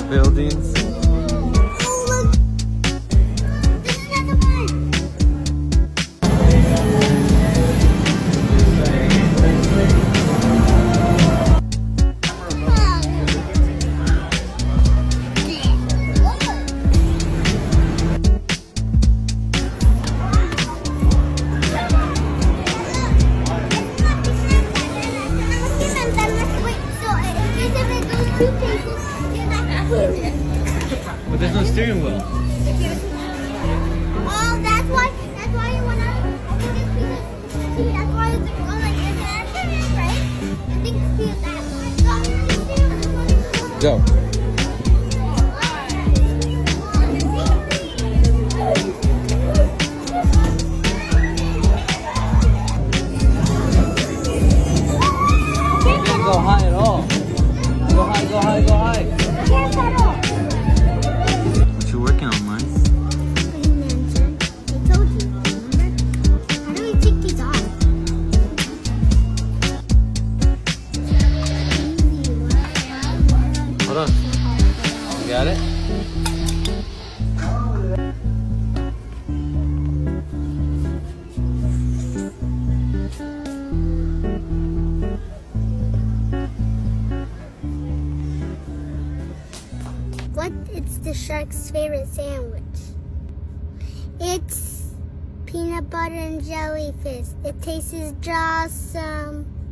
buildings. But there's no steering wheel. Oh, that's why you want to. That's why it's going like this, right? I think it's that. Go. Don't go high at all. Go high, go high, go high. What you working on, Mius? I told you, remember? How do we take these off? Hold on. You got it? It's the shark's favorite sandwich. It's peanut butter and jellyfish. It tastes awesome.